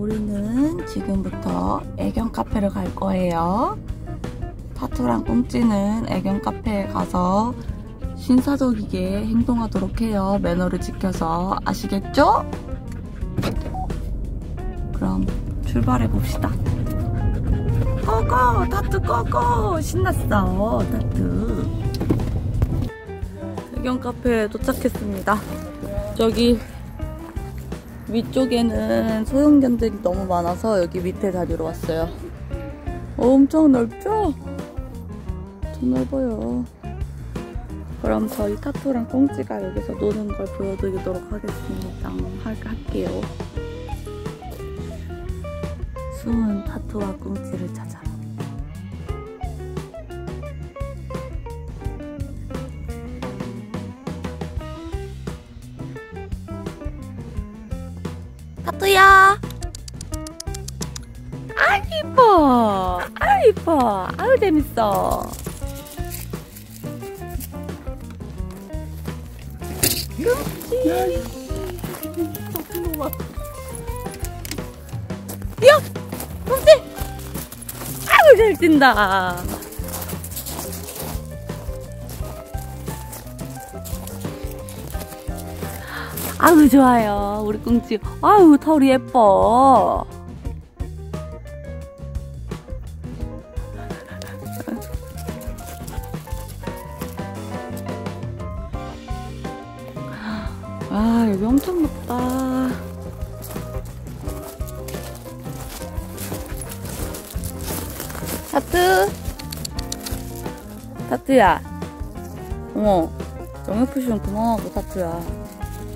우리는 지금부터 애견 카페를 갈 거예요. 타투랑 꽁찌는 애견 카페에 가서 신사적이게 행동하도록 해요. 매너를 지켜서. 아시겠죠? 그럼 출발해 봅시다. 고고! 타투 고고! 신났어, 타투. 애견 카페에 도착했습니다. 저기 위쪽에는 소형견들이 너무 많아서 여기 밑에 다니러 왔어요. 엄청 넓죠? 엄청 넓어요. 그럼 저희 타투랑 꽁찌가 여기서 노는 걸 보여드리도록 하겠습니다. 할게요. 숨은 타투와 꽁찌를 찾아라. 타투야! 아 이뻐! 아 이뻐! 아유 재밌어! 꽁찌! 야! 꽁찌! 아유 잘 뛴다! 아유 좋아요 우리 꽁찌. 아유 털이 예뻐. 아 여기 엄청 높다. 타투 타투야. 어머 영역표시는 그만하고 타투야.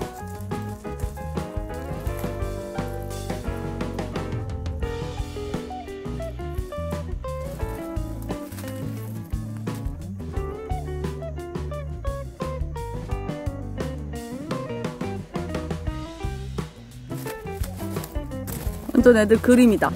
완전 애들 그림이다.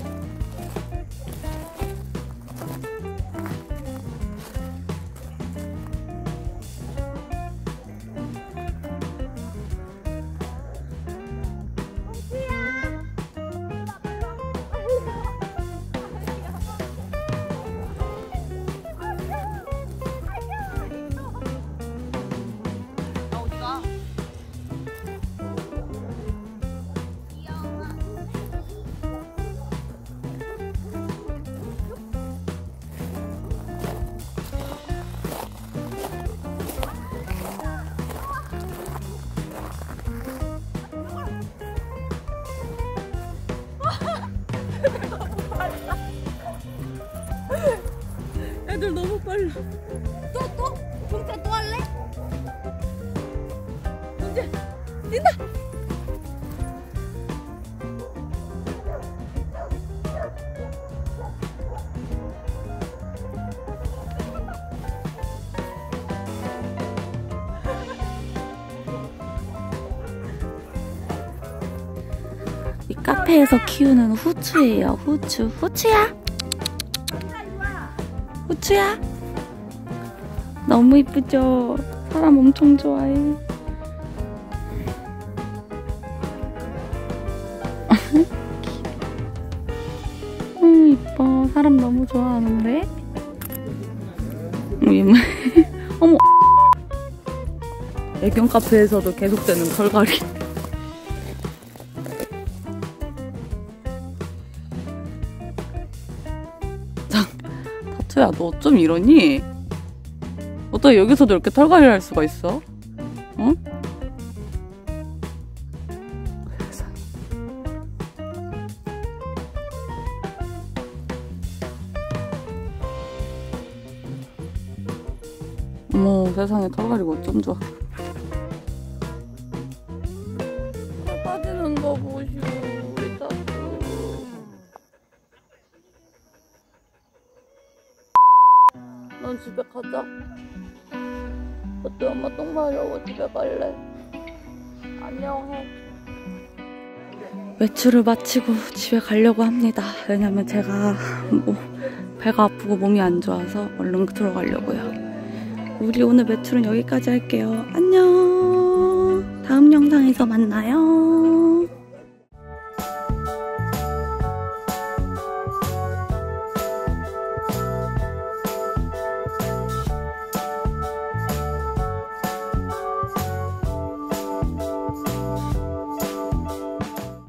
애들 너무 빨라. 또? 꽁찌 또 할래? 꽁찌 뛴다! 이 카페에서 키우는 후추예요. 후추야? 후추야? 너무 이쁘죠? 사람 엄청 좋아해. 이뻐. 사람 너무 좋아하는데? 어머. 애견 카페에서도 계속되는 털갈이. 타투야 너 어쩜 이러니? 어떻게 여기서도 이렇게 털갈이를 할 수가 있어? 응? 세상에. 어머 세상에 털갈이가 어쩜 좋아. 빠지는 거 보시오 우리 타투. 넌 집에 가자. 어때 엄마 똥 마려워 집에 갈래. 안녕해. 외출을 마치고 집에 가려고 합니다. 왜냐면 제가 배가 아프고 몸이 안 좋아서 얼른 들어가려고요. 우리 오늘 외출은 여기까지 할게요. 안녕. 다음 영상에서 만나요.